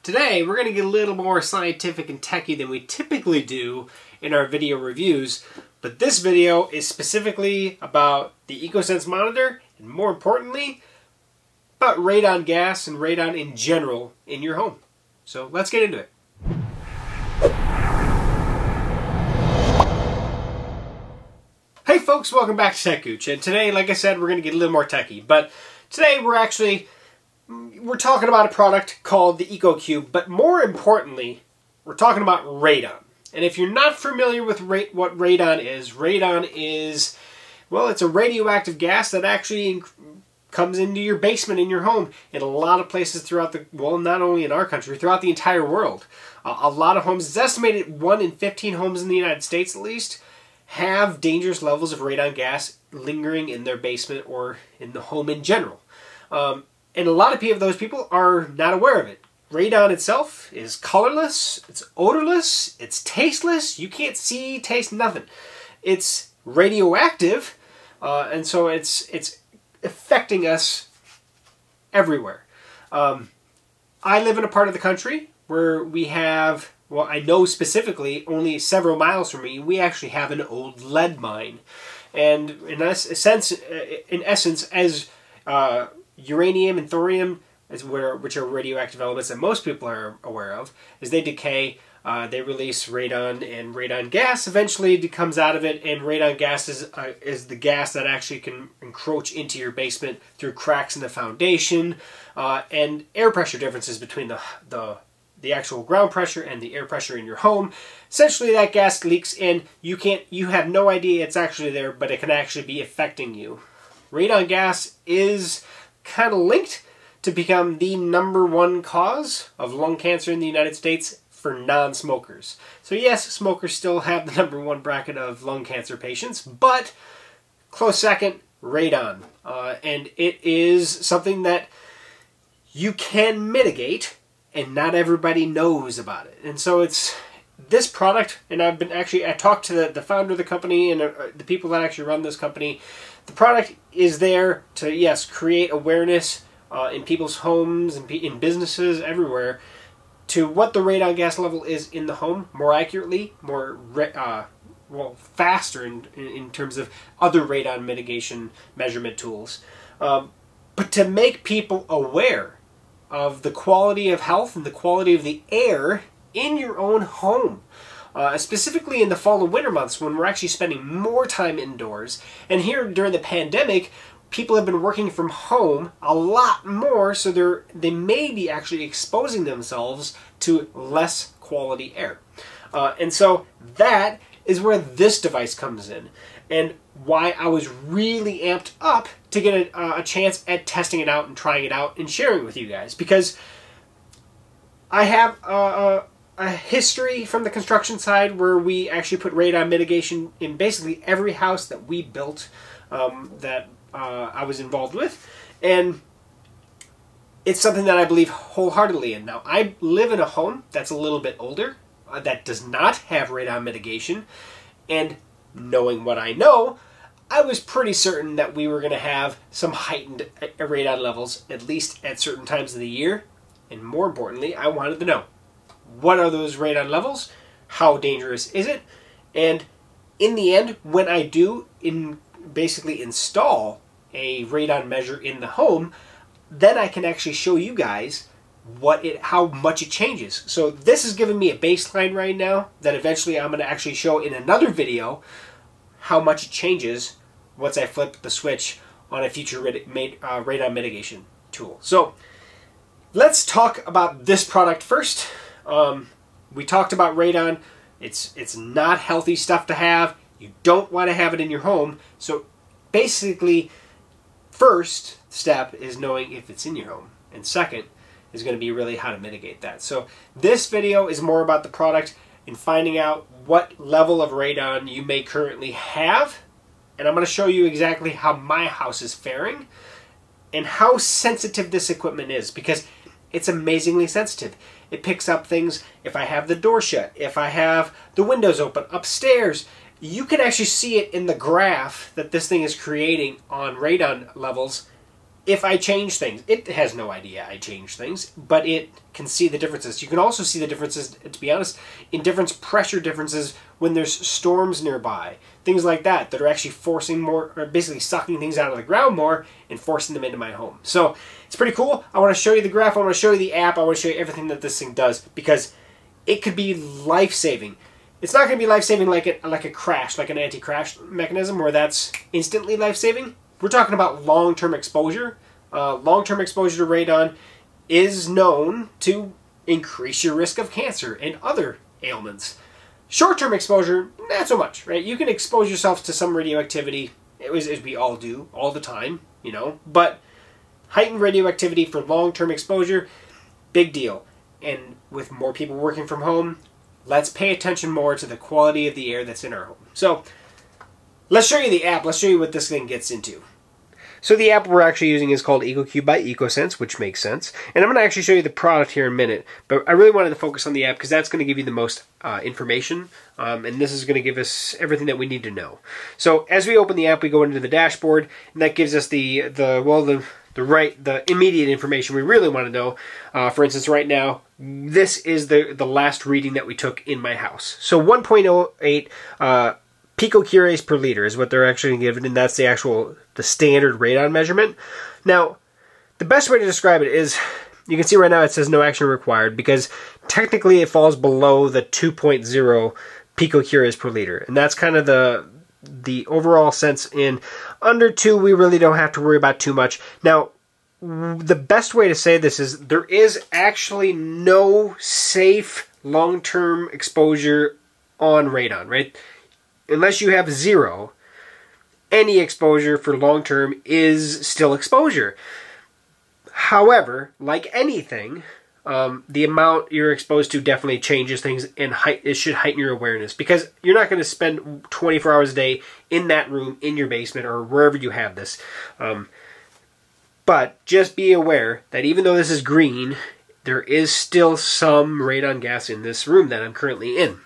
Today, we're going to get a little more scientific and techy than we typically do in our video reviews, but this video is specifically about the Ecosense monitor, and more importantly, about radon gas and radon in general in your home. So let's get into it. Hey folks, welcome back to techgooch, and today, like I said, we're going to get a little more techy, but today we're talking about a product called the EcoQube, but more importantly, we're talking about radon. And if you're not familiar with what radon is, well, it's a radioactive gas that actually comes into your basement in your home in a lot of places throughout the, well, not only in our country, throughout the entire world. A lot of homes, it's estimated 1 in 15 homes in the United States at least, have dangerous levels of radon gas lingering in their basement or in the home in general. And a lot of those people are not aware of it. Radon itself is colorless, it's odorless, it's tasteless, you can't see, taste, nothing. It's radioactive, and so it's affecting us everywhere. I live in a part of the country where we have, well, I know specifically, only several miles from me, we actually have an old lead mine. And in essence, as uranium and thorium, which are radioactive elements that most people are aware of, as they decay, they release radon, and radon gas eventually comes out of it, and radon gas is the gas that actually can encroach into your basement through cracks in the foundation, and air pressure differences between the actual ground pressure and the air pressure in your home. Essentially, that gas leaks in. You have no idea it's actually there, but it can actually be affecting you. Radon gas is kind of linked to become the #1 cause of lung cancer in the United States for non-smokers. So yes, smokers still have the #1 bracket of lung cancer patients, but close second, radon. And it is something that you can mitigate, and not everybody knows about it. And so it's this product, and I talked to the founder of the company and the people that actually run this company. The product is there to, yes, create awareness in people's homes and in businesses everywhere to what the radon gas level is in the home, more accurately, faster in terms of other radon mitigation measurement tools. But to make people aware of the quality of health and the quality of the air in your own home. Specifically in the fall and winter months when we're actually spending more time indoors. And here during the pandemic, people have been working from home a lot more, so they may be actually exposing themselves to less quality air. And so that is where this device comes in, and why I was really amped up to get a chance at testing it out and trying it out and sharing it with you guys, because I have a history from the construction side where we actually put radon mitigation in basically every house that we built that I was involved with, and it's something that I believe wholeheartedly in. Now, I live in a home that's a little bit older that does not have radon mitigation, and knowing what I know, I was pretty certain that we were going to have some heightened radon levels, at least at certain times of the year, and more importantly, I wanted to know, what are those radon levels? How dangerous is it? And in the end, when I do basically install a radon measure in the home, then I can actually show you guys how much it changes. So this is giving me a baseline right now that eventually I'm going to actually show in another video how much it changes once I flip the switch on a future radon mitigation tool. So let's talk about this product first. We talked about radon. It's not healthy stuff to have. You don't want to have it in your home. So basically, first step is knowing if it's in your home. And second is going to be really how to mitigate that. So this video is more about the product and finding out what level of radon you may currently have. And I'm going to show you exactly how my house is faring and how sensitive this equipment is, because it's amazingly sensitive. It picks up things if I have the door shut, if I have the windows open upstairs. You can actually see it in the graph that this thing is creating on radon levels if I change things. It has no idea I change things, but it can see the differences. You can also see the differences, to be honest, in pressure differences when there's storms nearby. Things like that are actually forcing more, or basically sucking things out of the ground more and forcing them into my home. So it's pretty cool. I want to show you the graph. I want to show you the app. I want to show you everything that this thing does, because it could be life-saving. It's not going to be life-saving like a crash, like an anti-crash mechanism where that's instantly life-saving. We're talking about long-term exposure. Long-term exposure to radon is known to increase your risk of cancer and other ailments. Short-term exposure, not so much, right? You can expose yourself to some radioactivity, as we all do, all the time, you know. But heightened radioactivity for long-term exposure, big deal. And with more people working from home, let's pay attention more to the quality of the air that's in our home. So let's show you the app. Let's show you what this thing gets into. So the app we're actually using is called EcoQube by Ecosense, which makes sense. And I'm going to actually show you the product here in a minute. But I really wanted to focus on the app because that's going to give you the most information. And this is going to give us everything that we need to know. So as we open the app, we go into the dashboard, and that gives us the immediate information we really want to know. For instance, right now, this is the last reading that we took in my house. So 1.08 picocuries per liter is what they're actually given, and that's the standard radon measurement. Now, the best way to describe it is, you can see right now it says no action required, because technically it falls below the 2.0 picocuries per liter, and that's kind of the overall sense. In under 2, we really don't have to worry about too much. Now, the best way to say this is there is actually no safe long-term exposure on radon, right? Unless you have 0, any exposure for long-term is still exposure. However, like anything, the amount you're exposed to definitely changes things, and it should heighten your awareness, because you're not going to spend 24 hours a day in that room, in your basement, or wherever you have this. But just be aware that even though this is green, there is still some radon gas in this room that I'm currently in.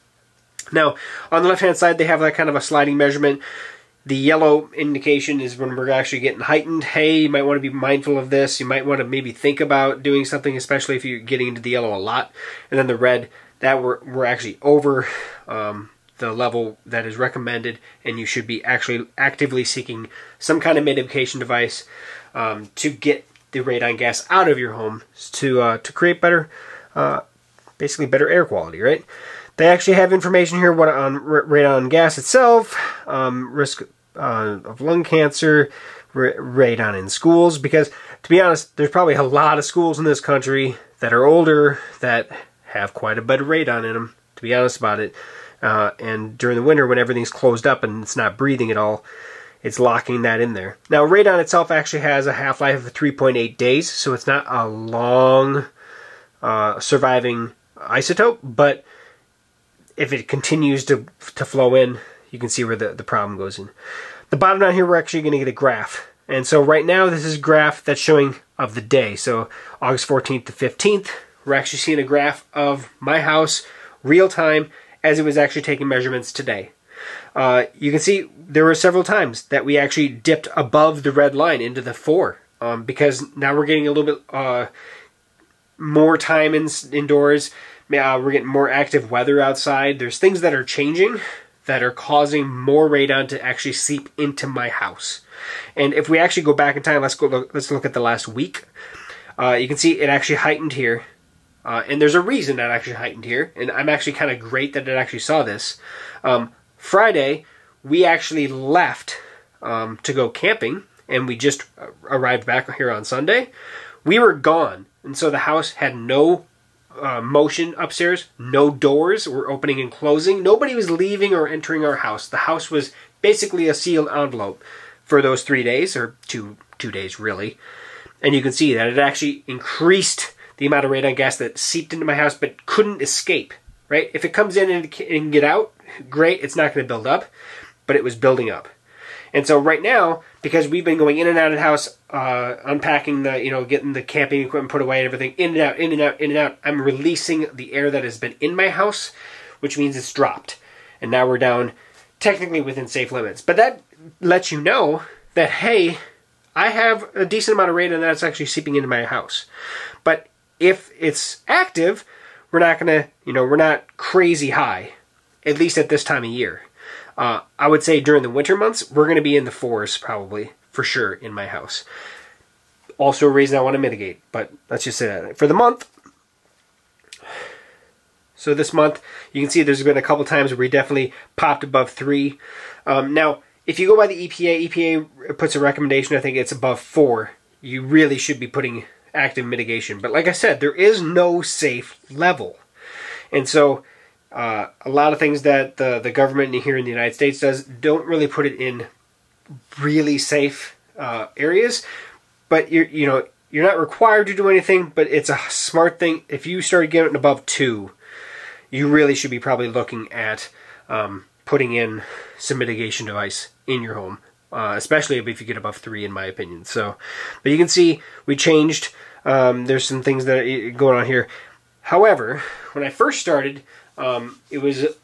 Now, on the left-hand side, they have that kind of a sliding measurement. The yellow indication is when we're actually getting heightened. Hey, you might want to be mindful of this. You might want to maybe think about doing something, especially if you're getting into the yellow a lot. And then the red, that we're actually over the level that is recommended, and you should be actually actively seeking some kind of mitigation device to get the radon gas out of your home to create better, basically better air quality, right? They actually have information here on radon gas itself, risk of lung cancer, radon in schools, because to be honest, there's probably a lot of schools in this country that are older that have quite a bit of radon in them, to be honest about it. And during the winter, when everything's closed up and it's not breathing at all, it's locking that in there. Now, radon itself actually has a half-life of 3.8 days, so it's not a long surviving isotope, but if it continues to flow in, you can see where the problem goes in. The bottom down here, we're actually going to get a graph. And so right now, this is a graph that's showing of the day. So August 14th to 15th, we're actually seeing a graph of my house, real time, as it was actually taking measurements today. You can see there were several times that we actually dipped above the red line into the 4, because now we're getting a little bit more time indoors. We're getting more active weather outside. There's things that are changing that are causing more radon to actually seep into my house. And if we actually go back in time, let's look at the last week. You can see it actually heightened here. And there's a reason that actually heightened here. And I'm actually kind of great that it actually saw this. Friday, we actually left to go camping, and we just arrived back here on Sunday. We were gone, and so the house had no motion upstairs. No doors were opening and closing. Nobody was leaving or entering our house. The house was basically a sealed envelope for those 3 days, or two days really. And you can see that it actually increased the amount of radon gas that seeped into my house but couldn't escape, right? If it comes in and can get out, great, it's not going to build up, but it was building up. And so right now, because we've been going in and out of the house, unpacking getting the camping equipment put away and everything, in and out, in and out, in and out, I'm releasing the air that has been in my house, which means it's dropped. And now we're down technically within safe limits. But that lets you know that, hey, I have a decent amount of radon that's actually seeping into my house. But if it's active, we're not gonna, we're not crazy high, at least at this time of year. I would say during the winter months, we're gonna be in the 4s probably, for sure, in my house. Also a reason I want to mitigate, but let's just say that. For the month, so this month, you can see there's been a couple times where we definitely popped above 3. Now, if you go by the EPA puts a recommendation, I think it's above 4. You really should be putting active mitigation. But like I said, there is no safe level. And so a lot of things that the government here in the United States does don't really put it in really safe areas. But you're not required to do anything, but it's a smart thing. If you start getting above 2, you really should be probably looking at putting in some mitigation device in your home, especially if you get above 3, in my opinion. So, but you can see we changed. There's some things that are going on here. However, when I first started, it was a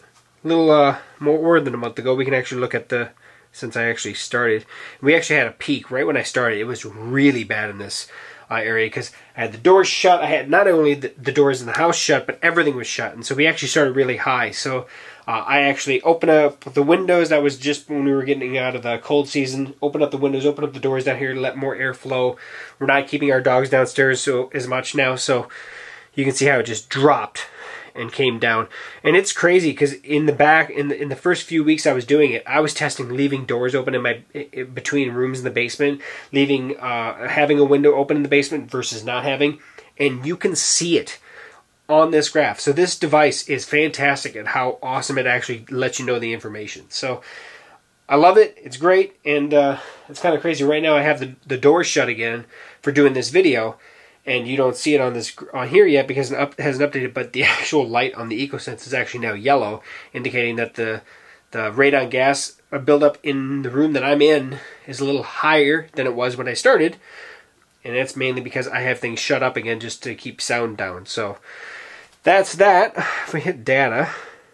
little more than a month ago. We can actually look at since I actually started. We actually had a peak right when I started. It was really bad in this area because I had the doors shut. I had not only the doors in the house shut, but everything was shut. And so we actually started really high. So I actually opened up the windows. That was just when we were getting out of the cold season. Open up the windows, open up the doors down here to let more air flow. We're not keeping our dogs downstairs as much now. So you can see how it just dropped and came down. And it's crazy because in the first few weeks I was doing it, I was testing leaving doors open in between rooms in the basement, leaving having a window open in the basement versus not having, and you can see it on this graph. So this device is fantastic at how awesome it actually lets you know the information. So I love it. It's great, and it's kind of crazy. Right now I have the doors shut again for doing this video, and you don't see it on here yet because it hasn't updated, but the actual light on the Ecosense is actually now yellow, indicating that the radon gas buildup in the room that I'm in is a little higher than it was when I started, and that's mainly because I have things shut up again just to keep sound down. So that's that. If we hit data,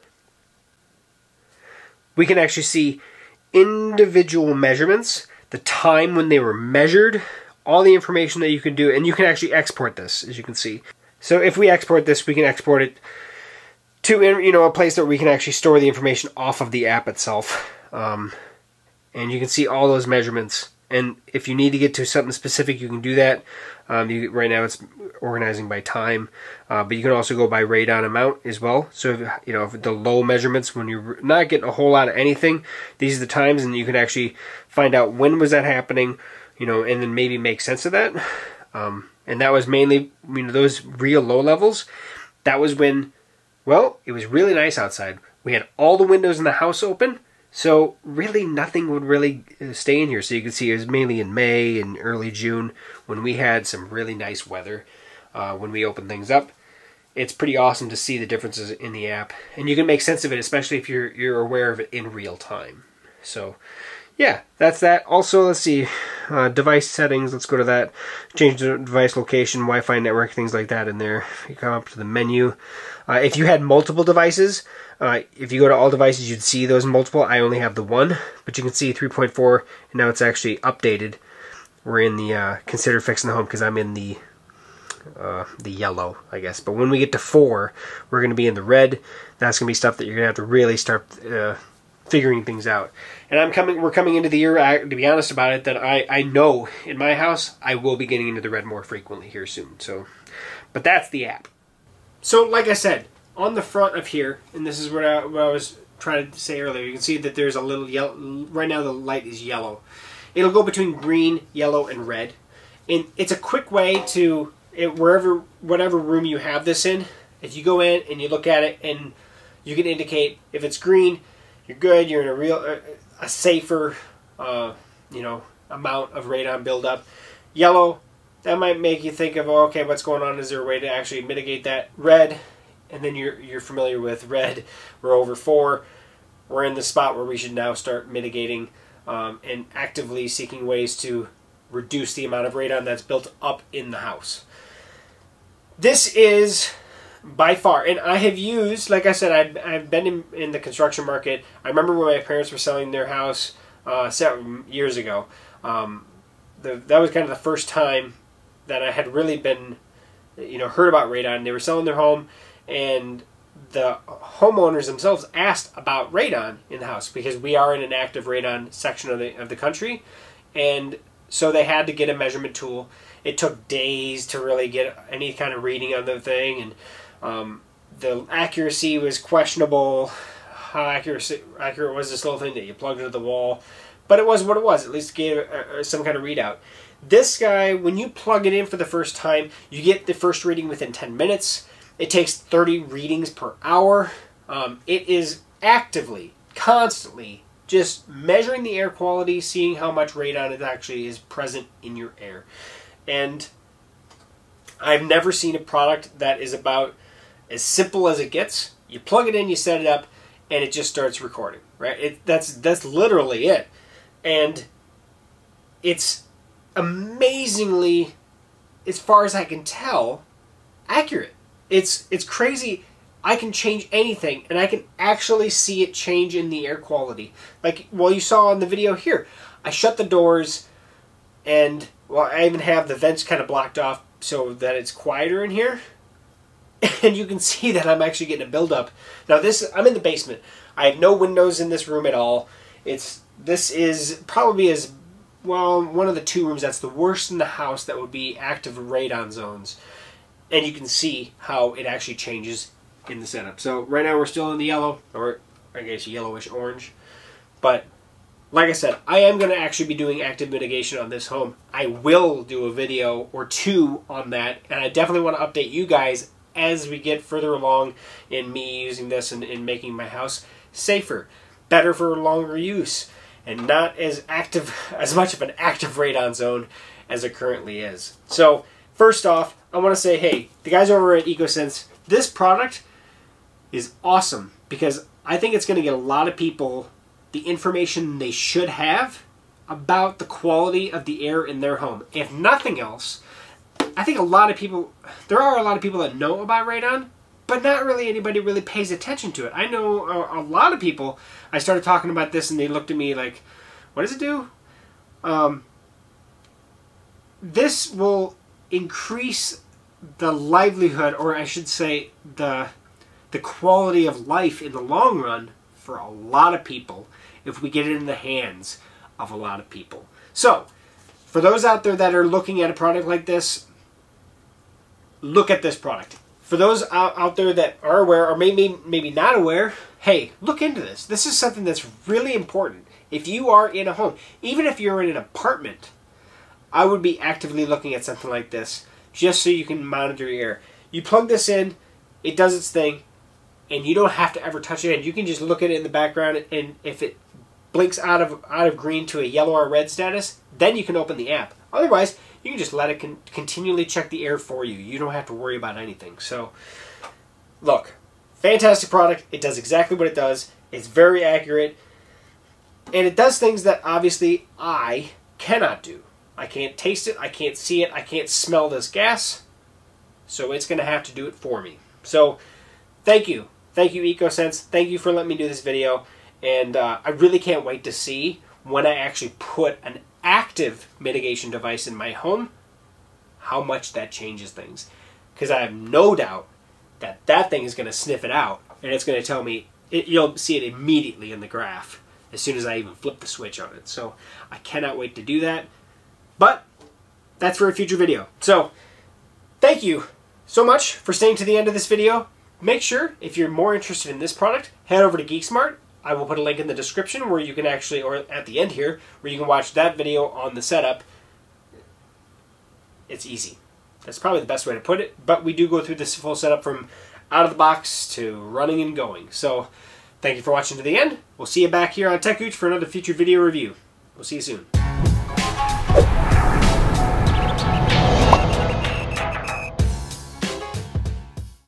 we can actually see individual measurements, the time when they were measured, all the information that you can do, and you can actually export this, as you can see. So if we export this, we can export it to a place that we can actually store the information off of the app itself. And you can see all those measurements. And if you need to get to something specific, you can do that. Right now it's organizing by time, but you can also go by radon amount as well. So if the low measurements, when you're not getting a whole lot of anything, these are the times, and you can actually find out when was that happening, and then maybe make sense of that. And that was mainly, those real low levels. That was when, well, it was really nice outside. We had all the windows in the house open, so really nothing would really stay in here. So you can see it was mainly in May and early June when we had some really nice weather when we opened things up. It's pretty awesome to see the differences in the app. And you can make sense of it, especially if you're aware of it in real time. So yeah, that's that. Also, let's see, device settings, let's go to that. Change the device location, Wi-Fi network, things like that in there. You come up to the menu. If you had multiple devices, if you go to all devices, you'd see those multiple. I only have the one, but you can see 3.4, and now it's actually updated. We're in the consider fixing the home because I'm in the yellow, I guess. But when we get to 4, we're going to be in the red. That's going to be stuff that you're going to have to really start figuring things out. And we're coming into the year, to be honest about it, that I know in my house I will be getting into the red more frequently here soon. So, but that's the app. So like I said, on the front of here, and this is what I was trying to say earlier, you can see that there's a little yellow. Right now the light is yellow. It'll go between green, yellow, and red. And it's a quick way to, whatever room you have this in, if you go in and you look at it and you can indicate if it's green, you're good, you're in a safer amount of radon buildup. Yellow, that might make you think of, oh, okay, what's going on? Is there a way to actually mitigate that? Red, and then you're familiar with red, we're over 4. We're in the spot where we should now start mitigating and actively seeking ways to reduce the amount of radon that's built up in the house. This is by far, and I have used, like I said, I've been in the construction market. I remember when my parents were selling their house 7 years ago. that was kind of the first time that I had really been, heard about radon. They were selling their home, and the homeowners themselves asked about radon in the house because we are in an active radon section of the country, and so they had to get a measurement tool. It took days to really get any kind of reading on the thing, and the accuracy was questionable. How accurate was this little thing that you plugged into the wall? But it was what it was. At least it gave some kind of readout. This guy, when you plug it in for the first time, you get the first reading within 10 minutes. It takes 30 readings per hour. It is actively, constantly, just measuring the air quality, seeing how much radon it actually is present in your air. And I've never seen a product that is about as simple as it gets. You plug it in, you set it up, and it just starts recording, right? That's literally it. And it's amazingly, as far as I can tell, accurate. It's crazy. I can change anything, and I can actually see it change in the air quality. Like, well, you saw on the video here, I shut the doors, and, well, I even have the vents kind of blocked off so that it's quieter in here. And you can see that I'm actually getting a buildup. Now I'm in the basement. I have no windows in this room at all. This is probably one of the 2 rooms that's the worst in the house that would be active radon zones. And you can see how it actually changes in the setup. So right now we're still in the yellow, or I guess yellowish orange. But like I said, I am going to actually be doing active mitigation on this home. I will do a video or 2 on that, and I definitely want to update you guys as we get further along in me using this and in making my house safer, better for longer use, and not as much of an active radon zone as it currently is. So first off, I want to say, hey, the guys over at Ecosense, this product is awesome because I think it's going to get a lot of people the information they should have about the quality of the air in their home. If nothing else, I think there are a lot of people that know about radon, but not really anybody really pays attention to it. I know a lot of people, I started talking about this and they looked at me like, what does it do? This will increase the livelihood, or I should say the quality of life in the long run for a lot of people if we get it in the hands of a lot of people. So, for those out there that are looking at a product like this, look at this product. For those out there that are aware, or maybe not aware, hey, look into this. This is something that's really important. If you are in a home, even if you're in an apartment, I would be actively looking at something like this just so you can monitor your air. You plug this in, it does its thing, and you don't have to ever touch it. And you can just look at it in the background, and if it blinks out of green to a yellow or red status, then you can open the app. Otherwise, you can just let it continually check the air for you. You don't have to worry about anything. So, look, fantastic product. It does exactly what it does. It's very accurate. And it does things that obviously I cannot do. I can't taste it. I can't see it. I can't smell this gas. So it's going to have to do it for me. So, thank you. Thank you, Ecosense. Thank you for letting me do this video. And I really can't wait to see when I actually put an active mitigation device in my home, how much that changes things. Because I have no doubt that that thing is going to sniff it out, and it's going to tell me, you'll see it immediately in the graph as soon as I even flip the switch on it. So I cannot wait to do that. But that's for a future video. So thank you so much for staying to the end of this video. Make sure, if you're more interested in this product, head over to GeekSmart. I will put a link in the description where you can actually, or at the end here, where you can watch that video on the setup. It's easy. That's probably the best way to put it, but we do go through this full setup from out of the box to running and going. So, thank you for watching to the end. We'll see you back here on techgooch for another future video review. We'll see you soon.